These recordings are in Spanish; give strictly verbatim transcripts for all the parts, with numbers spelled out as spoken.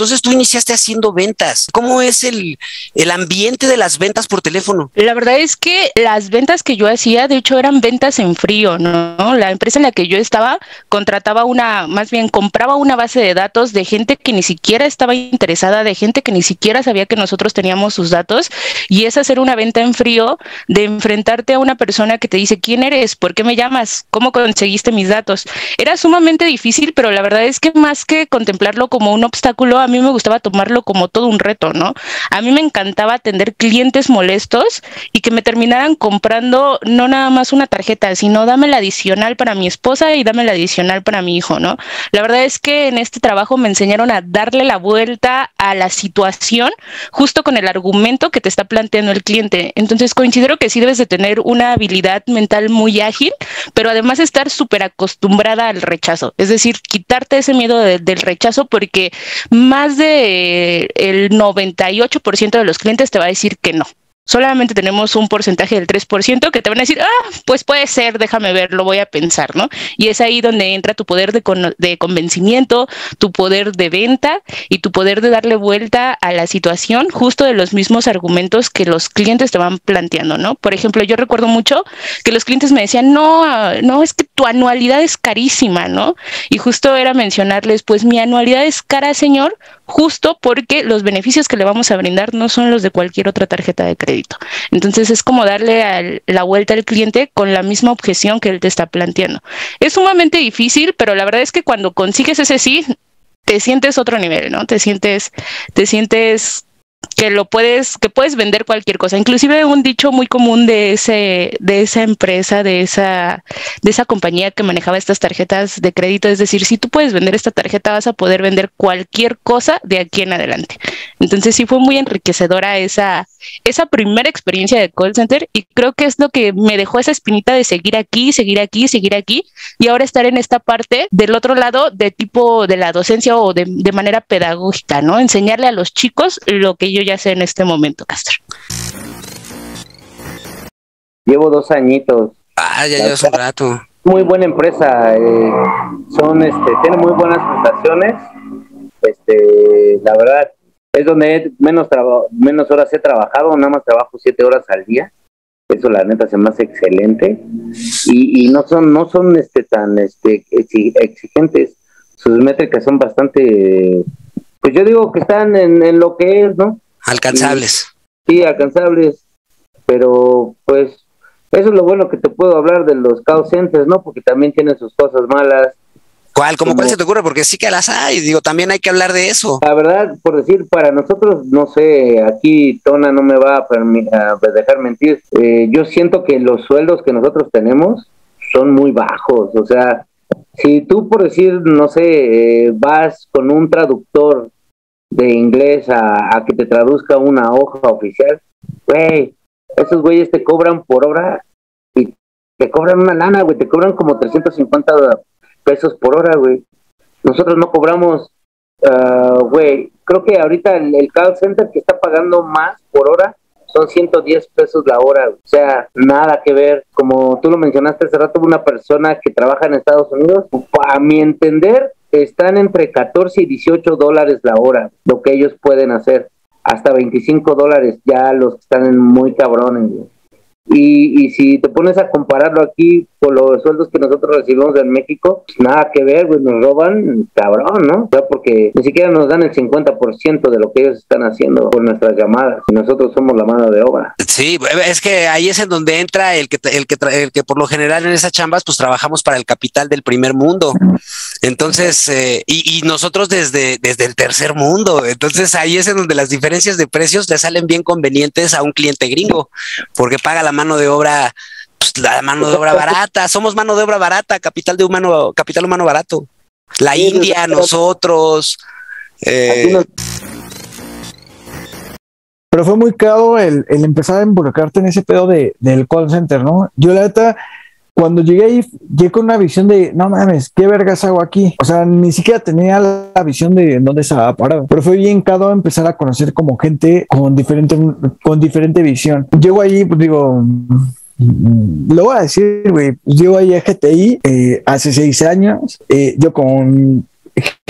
entonces tú iniciaste haciendo ventas. ¿Cómo es el, el ambiente de las ventas por teléfono? La verdad es que las ventas que yo hacía, de hecho, eran ventas en frío, ¿no? La empresa en la que yo estaba contrataba una, más bien compraba una base de datos de gente que ni siquiera estaba interesada, de gente que ni siquiera sabía que nosotros teníamos sus datos, y es hacer una venta en frío, de enfrentarte a una persona que te dice, ¿quién eres? ¿Por qué me llamas? ¿Cómo conseguiste mis datos? Era sumamente difícil, pero la verdad es que más que contemplarlo como un obstáculo, a mí me gustaba tomarlo como todo un reto, ¿no? A mí me encantaba atender clientes molestos y que me terminaran comprando no nada más una tarjeta, sino dame la adicional para mi esposa y dame la adicional para mi hijo, ¿no? La verdad es que en este trabajo me enseñaron a darle la vuelta a la situación justo con el argumento que te está planteando el cliente. Entonces considero que sí debes de tener una habilidad mental muy ágil, pero además estar súper acostumbrada al rechazo, es decir, quitarte ese miedo de, del rechazo, porque más de el noventa y ocho por ciento de los clientes te va a decir que no. Solamente tenemos un porcentaje del tres por ciento que te van a decir, ah, pues puede ser, déjame ver, lo voy a pensar, ¿no? Y es ahí donde entra tu poder de, con de convencimiento, tu poder de venta y tu poder de darle vuelta a la situación justo de los mismos argumentos que los clientes te van planteando, ¿no? Por ejemplo, yo recuerdo mucho que los clientes me decían, no, no, es que tu anualidad es carísima, ¿no? Y justo era mencionarles, pues mi anualidad es cara, señor, justo porque los beneficios que le vamos a brindar no son los de cualquier otra tarjeta de crédito. Entonces es como darle al, la vuelta al cliente con la misma objeción que él te está planteando. Es sumamente difícil, pero la verdad es que cuando consigues ese sí, te sientes otro nivel, ¿no? Te sientes, te sientes que lo puedes, que puedes vender cualquier cosa. Inclusive un dicho muy común de ese, de esa empresa, de esa, de esa compañía que manejaba estas tarjetas de crédito, es decir, si tú puedes vender esta tarjeta, vas a poder vender cualquier cosa de aquí en adelante. Entonces sí fue muy enriquecedora esa, esa primera experiencia de call center, y creo que es lo que me dejó esa espinita de seguir aquí, seguir aquí, seguir aquí, y ahora estar en esta parte del otro lado de tipo de la docencia o de, de manera pedagógica, ¿no? Enseñarle a los chicos lo que yo ya sé en este momento, Castro. Llevo dos añitos. Ah, ya llevas un rato. Muy buena empresa, eh, son, este, tienen muy buenas prestaciones, este, la verdad, es donde he menos, traba, menos horas he trabajado, nada más trabajo siete horas al día, eso la neta se me hace excelente, y, y no son, no son este tan este exigentes, sus métricas son bastante, pues yo digo que están en, en lo que es, ¿no? Alcanzables. Y, sí, alcanzables, pero pues eso es lo bueno que te puedo hablar de los call centers, ¿no? Porque también tienen sus cosas malas. ¿Cuál? ¿Cómo cuál se te ocurre? Porque sí que las hay, digo, también hay que hablar de eso. La verdad, por decir, para nosotros, no sé, aquí Tona no me va a, a dejar mentir, eh, yo siento que los sueldos que nosotros tenemos son muy bajos, o sea, si tú, por decir, no sé, eh, vas con un traductor de inglés a, a que te traduzca una hoja oficial, güey, esos güeyes te cobran por hora y te cobran una lana, güey, te cobran como trescientos cincuenta pesos por hora, güey. Nosotros no cobramos, uh, güey, creo que ahorita el, el call center que está pagando más por hora son ciento diez pesos la hora, o sea, nada que ver. Como tú lo mencionaste hace rato, una persona que trabaja en Estados Unidos, a mi entender, están entre catorce y dieciocho dólares la hora, lo que ellos pueden hacer, hasta veinticinco dólares ya los que están muy cabrones, güey. Y, y si te pones a compararlo aquí con los sueldos que nosotros recibimos en México, pues nada que ver, güey, nos roban cabrón, ¿no? O sea, porque ni siquiera nos dan el cincuenta por ciento de lo que ellos están haciendo por nuestras llamadas, y nosotros somos la mano de obra. Sí, es que ahí es en donde entra el que el que el que por lo general en esas chambas pues trabajamos para el capital del primer mundo. Entonces, eh, y, y nosotros desde, desde el tercer mundo. Entonces ahí es en donde las diferencias de precios le salen bien convenientes a un cliente gringo, porque paga la mano de obra, pues, la mano de obra barata. Somos mano de obra barata, capital de humano, capital humano barato. La sí, India, nosotros. Eh... No... Pero fue muy caro el, el empezar a involucrarte en ese pedo de, del call center, ¿no? Yo la neta, cuando llegué ahí, llegué con una visión de, no mames, ¿qué vergas hago aquí? O sea, ni siquiera tenía la visión de dónde estaba parado. Pero fue bien caro empezar a conocer como gente con diferente, con diferente visión. Llego ahí, pues digo, lo voy a decir, güey, llego ahí a G T I eh, hace seis años, eh, yo con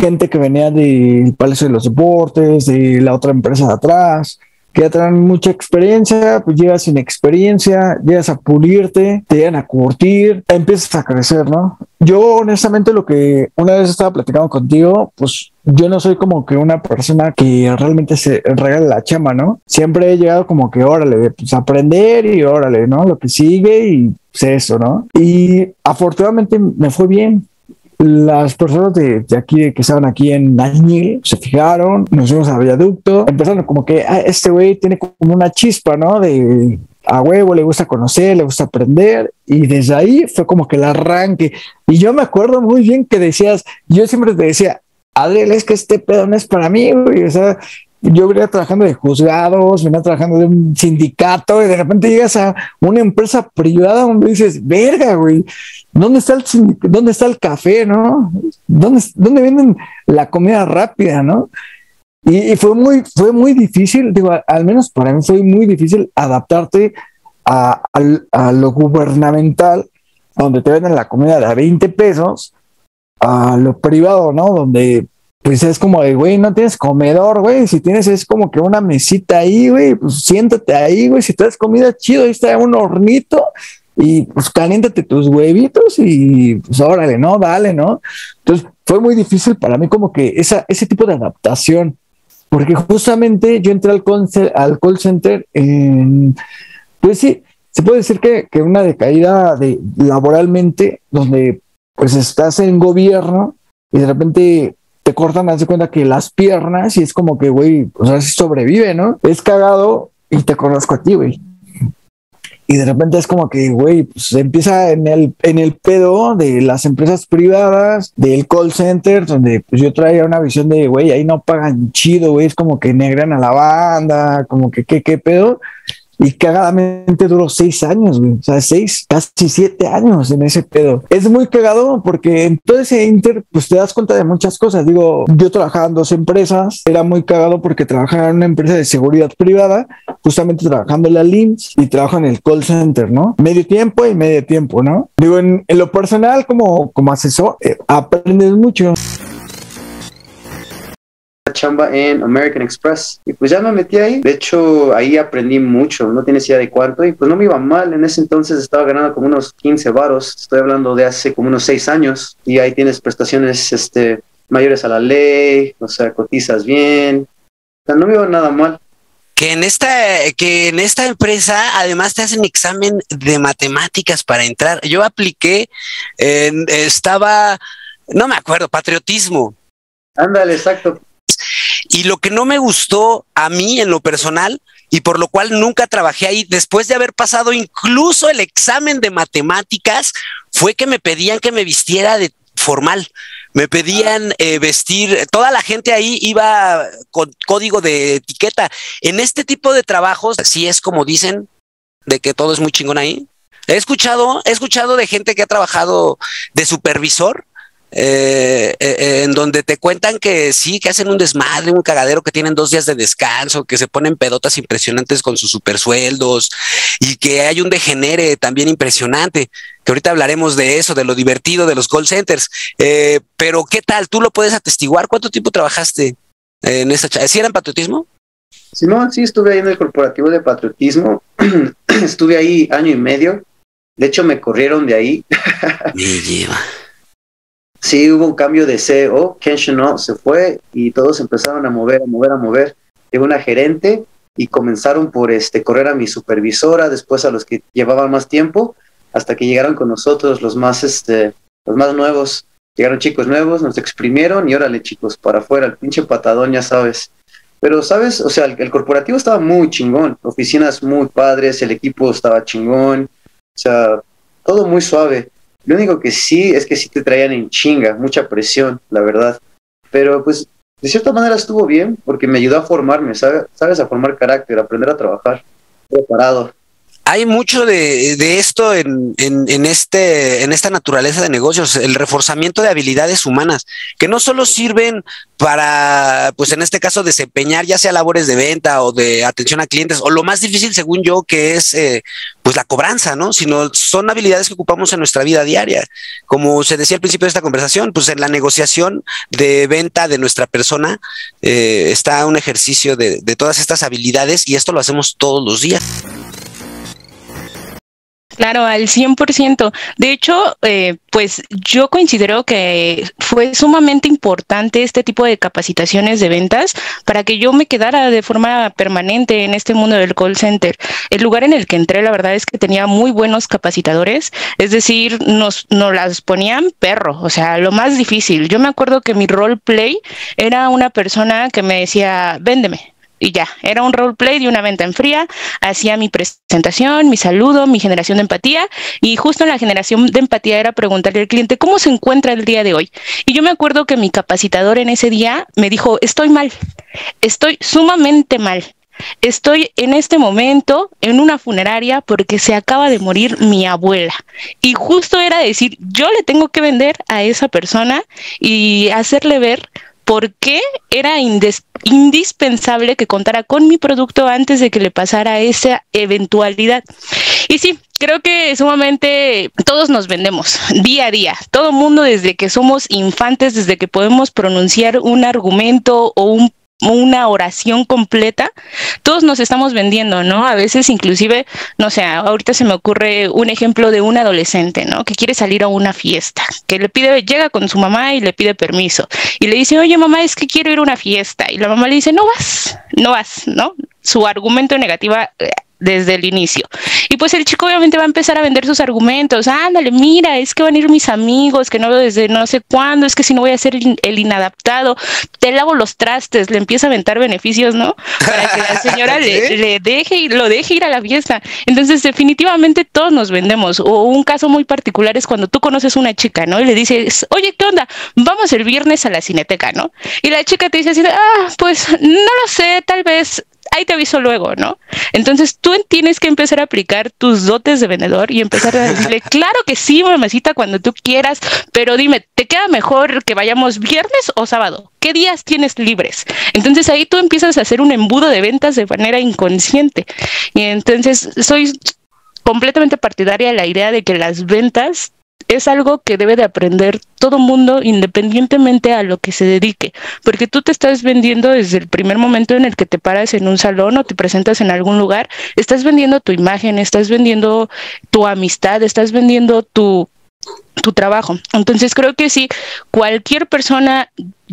gente que venía del Palacio de los Deportes, de la otra empresa de atrás, que ya traen mucha experiencia, pues llegas sin experiencia, llegas a pulirte, te llegan a curtir, empiezas a crecer, ¿no? Yo honestamente lo que una vez estaba platicando contigo, pues yo no soy como que una persona que realmente se regale la chamba, ¿no? Siempre he llegado como que órale, pues aprender y órale, ¿no? Lo que sigue y pues eso, ¿no? Y afortunadamente me fue bien. Las personas de, de aquí, que estaban aquí en Añil, se fijaron, nos fuimos al viaducto, empezaron como que ah, este güey tiene como una chispa, ¿no? De a huevo, le gusta conocer, le gusta aprender, y desde ahí fue como que el arranque. Y yo me acuerdo muy bien que decías, yo siempre te decía, Adriel, es que este pedo no es para mí, güey, o sea, yo venía trabajando de juzgados, venía trabajando de un sindicato y de repente llegas a una empresa privada donde dices, verga, güey, ¿dónde está el, dónde está el café, no? ¿Dónde, dónde venden la comida rápida, no? Y, y fue muy, fue muy difícil, digo, al menos para mí fue muy difícil adaptarte a, a, a lo gubernamental, donde te venden la comida de a veinte pesos, a lo privado, ¿no? Donde pues es como de, güey, no tienes comedor, güey, si tienes es como que una mesita ahí, güey, pues siéntate ahí, güey, si traes comida chido, ahí está un hornito y pues caliéntate tus huevitos y pues órale, ¿no? Dale, ¿no? Entonces fue muy difícil para mí como que esa, ese tipo de adaptación, porque justamente yo entré al call, al call center en, pues sí, se puede decir que, que una decaída de laboralmente, donde pues estás en gobierno y de repente te cortan, haz de cuenta que las piernas y es como que, güey, o sea, si sobrevive, ¿no? Es cagado y te conozco a ti, güey. Y de repente es como que, güey, pues empieza en el, en el pedo de las empresas privadas, del call center, donde pues yo traía una visión de, güey, ahí no pagan chido, güey, es como que negran a la banda, como que, ¿qué, qué pedo? Y cagadamente duró seis años, güey. O sea, seis, casi siete años en ese pedo. Es muy cagado porque en todo ese inter, pues te das cuenta de muchas cosas. Digo, yo trabajaba en dos empresas. Era muy cagado porque trabajaba en una empresa de seguridad privada, justamente trabajando en la L I M S y trabajo en el call center, ¿no? Medio tiempo y medio tiempo, ¿no? Digo, en, en lo personal, como, como asesor, eh, aprendes mucho. Chamba en American Express y pues ya me metí ahí. De hecho ahí aprendí mucho, no tienes idea de cuánto, y pues no me iba mal. En ese entonces estaba ganando como unos quince varos, estoy hablando de hace como unos seis años, y ahí tienes prestaciones este, mayores a la ley, o sea, cotizas bien, o sea, no me iba nada mal. Que en esta, que en esta empresa además te hacen examen de matemáticas para entrar. Yo apliqué, eh, estaba, no me acuerdo, patriotismo. Ándale, exacto. Y lo que no me gustó a mí en lo personal, y por lo cual nunca trabajé ahí, después de haber pasado incluso el examen de matemáticas, fue que me pedían que me vistiera de formal. Me pedían eh, vestir, toda la gente ahí iba con código de etiqueta. En este tipo de trabajos, sí es como dicen, de que todo es muy chingón ahí. He escuchado, he escuchado de gente que ha trabajado de supervisor, Eh, eh, en donde te cuentan que sí, que hacen un desmadre, un cagadero, que tienen dos días de descanso, que se ponen pedotas impresionantes con sus supersueldos y que hay un degenere también impresionante, que ahorita hablaremos de eso, de lo divertido de los call centers. Eh, pero ¿qué tal? ¿Tú lo puedes atestiguar? ¿Cuánto tiempo trabajaste en esa chava? ¿Sí era en patriotismo? Simón, sí, estuve ahí en el corporativo de patriotismo. Estuve ahí año y medio. De hecho, me corrieron de ahí. Me lleva. Sí, hubo un cambio de C E O, Ken Chenault se fue y todos empezaron a mover, a mover, a mover. Llegó una gerente y comenzaron por este correr a mi supervisora, después a los que llevaban más tiempo, hasta que llegaron con nosotros los más, este, los más nuevos. Llegaron chicos nuevos, nos exprimieron y órale chicos, para afuera, el pinche patadón, ya sabes. Pero, ¿sabes? O sea, el, el corporativo estaba muy chingón, oficinas muy padres, el equipo estaba chingón, o sea, todo muy suave. Lo único que sí es que sí te traían en chinga, mucha presión, la verdad. Pero pues de cierta manera estuvo bien porque me ayudó a formarme, ¿sabes? ¿Sabes? A formar carácter, a aprender a trabajar preparado. Hay mucho de, de esto en, en, en, este, en esta naturaleza de negocios, el reforzamiento de habilidades humanas, que no solo sirven para, pues en este caso, desempeñar ya sea labores de venta o de atención a clientes, o lo más difícil, según yo, que es eh, pues la cobranza, ¿no? Sino son habilidades que ocupamos en nuestra vida diaria. Como se decía al principio de esta conversación, pues en la negociación de venta de nuestra persona eh, está un ejercicio de, de todas estas habilidades, y esto lo hacemos todos los días. Claro, al cien por ciento. De hecho, eh, pues yo considero que fue sumamente importante este tipo de capacitaciones de ventas para que yo me quedara de forma permanente en este mundo del call center. El lugar en el que entré, la verdad es que tenía muy buenos capacitadores, es decir, nos, nos las ponían perro, o sea, lo más difícil. Yo me acuerdo que mi role play era una persona que me decía, véndeme. Y ya, era un roleplay de una venta en fría, hacía mi presentación, mi saludo, mi generación de empatía, y justo en la generación de empatía era preguntarle al cliente cómo se encuentra el día de hoy. Y yo me acuerdo que mi capacitador en ese día me dijo, estoy mal, estoy sumamente mal. Estoy en este momento en una funeraria porque se acaba de morir mi abuela. Y justo era decir, yo le tengo que vender a esa persona y hacerle ver por qué era indes- indispensable que contara con mi producto antes de que le pasara esa eventualidad. Y sí, creo que sumamente todos nos vendemos día a día. Todo mundo, desde que somos infantes, desde que podemos pronunciar un argumento o un una oración completa, todos nos estamos vendiendo, ¿no? A veces inclusive, no sé, ahorita se me ocurre un ejemplo de un adolescente, ¿no? Que quiere salir a una fiesta, que le pide, llega con su mamá y le pide permiso, y le dice, oye mamá, es que quiero ir a una fiesta, y la mamá le dice, no vas, no vas, ¿no? Su argumento negativa desde el inicio. Y pues el chico obviamente va a empezar a vender sus argumentos. Ándale, mira, es que van a ir mis amigos, que no veo desde no sé cuándo, es que si no voy a ser el inadaptado, te lavo los trastes, le empieza a aventar beneficios, ¿no? Para que la señora ¿sí? le, le deje y lo deje ir a la fiesta. Entonces, definitivamente todos nos vendemos. O un caso muy particular es cuando tú conoces a una chica, ¿no? Y le dices, oye, ¿qué onda? Vamos el viernes a la Cineteca, ¿no? Y la chica te dice así, ah, pues no lo sé, tal vez ahí te aviso luego, ¿no? Entonces tú tienes que empezar a aplicar tus dotes de vendedor y empezar a decirle, claro que sí, mamacita, cuando tú quieras, pero dime, ¿te queda mejor que vayamos viernes o sábado? ¿Qué días tienes libres? Entonces ahí tú empiezas a hacer un embudo de ventas de manera inconsciente. Y entonces soy completamente partidaria de la idea de que las ventas es algo que debe de aprender todo mundo independientemente a lo que se dedique, porque tú te estás vendiendo desde el primer momento en el que te paras en un salón o te presentas en algún lugar, estás vendiendo tu imagen, estás vendiendo tu amistad, estás vendiendo tu, tu trabajo. Entonces creo que sí, cualquier persona,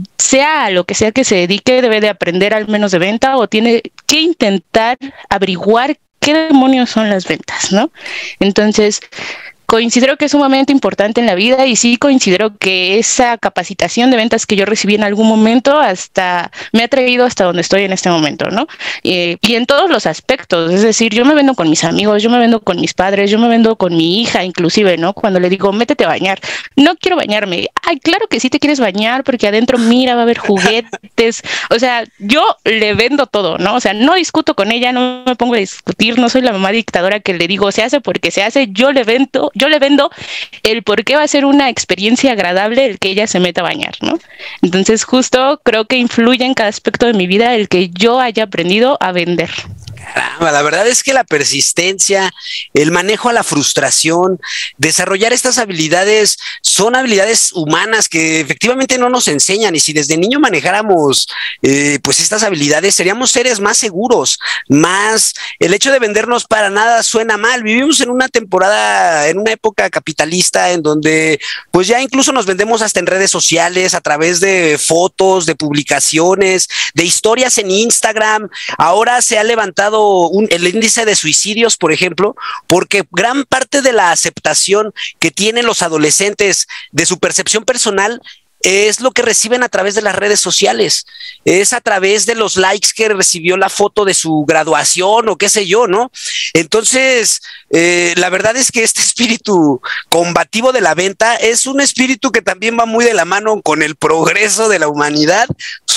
sea a lo que sea que se dedique, debe de aprender al menos de venta o tiene que intentar averiguar qué demonios son las ventas, ¿no? Entonces considero que es sumamente importante en la vida y sí considero que esa capacitación de ventas que yo recibí en algún momento hasta me ha traído hasta donde estoy en este momento, ¿no? Eh, y en todos los aspectos, es decir, yo me vendo con mis amigos, yo me vendo con mis padres, yo me vendo con mi hija inclusive, ¿no? Cuando le digo, métete a bañar, no quiero bañarme, ay, claro que sí te quieres bañar porque adentro, mira, va a haber juguetes, o sea, yo le vendo todo, ¿no? O sea, no discuto con ella, no me pongo a discutir, no soy la mamá dictadora que le digo, se hace porque se hace, yo le vendo, yo le vendo el por qué va a ser una experiencia agradable el que ella se meta a bañar, ¿no? Entonces justo creo que influye en cada aspecto de mi vida el que yo haya aprendido a vender. Caramba, la verdad es que la persistencia, el manejo a la frustración, desarrollar estas habilidades son habilidades humanas que efectivamente no nos enseñan, y si desde niño manejáramos eh, pues estas habilidades seríamos seres más seguros, más, el hecho de vendernos para nada suena mal. Vivimos en una temporada, en una época capitalista en donde pues ya incluso nos vendemos hasta en redes sociales a través de fotos, de publicaciones, de historias en Instagram. Ahora se ha levantado Un, el índice de suicidios, por ejemplo, porque gran parte de la aceptación que tienen los adolescentes de su percepción personal es lo que reciben a través de las redes sociales, es a través de los likes que recibió la foto de su graduación o qué sé yo, ¿no? Entonces, eh, la verdad es que este espíritu combativo de la venta es un espíritu que también va muy de la mano con el progreso de la humanidad, pues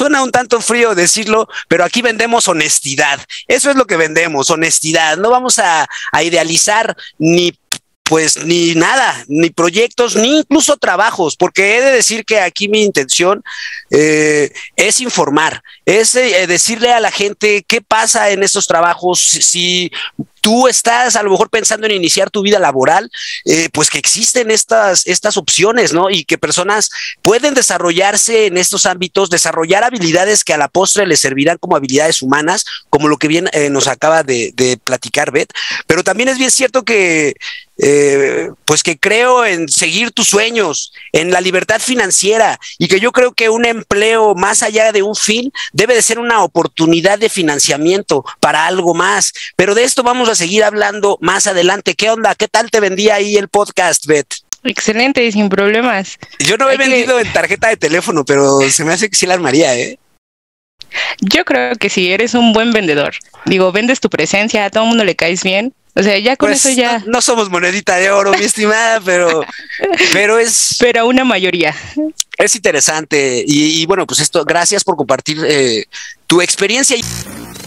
suena un tanto frío decirlo, pero aquí vendemos honestidad. Eso es lo que vendemos, honestidad. No vamos a, a idealizar ni pues ni nada, ni proyectos, ni incluso trabajos, porque he de decir que aquí mi intención eh, es informar, es eh, decirle a la gente qué pasa en estos trabajos, si, si tú estás a lo mejor pensando en iniciar tu vida laboral, eh, pues que existen estas, estas opciones, ¿no? Y que personas pueden desarrollarse en estos ámbitos, desarrollar habilidades que a la postre les servirán como habilidades humanas, como lo que bien eh, nos acaba de, de platicar Beth, pero también es bien cierto que Eh, pues que creo en seguir tus sueños, en la libertad financiera, y que yo creo que un empleo más allá de un fin debe de ser una oportunidad de financiamiento para algo más, pero de esto vamos a seguir hablando más adelante. ¿Qué onda? ¿Qué tal te vendía ahí el podcast, Beth? Excelente, sin problemas. Yo no he Hay vendido que... en tarjeta de teléfono, pero se me hace que sí la armaría, ¿eh? Yo creo que sí, eres un buen vendedor. Digo, vendes tu presencia, a todo el mundo le caes bien. O sea, ya con pues eso ya... No, no somos monedita de oro, mi estimada, pero, pero es... Pero una mayoría. Es interesante. Y, y bueno, pues esto, gracias por compartir eh, tu experiencia.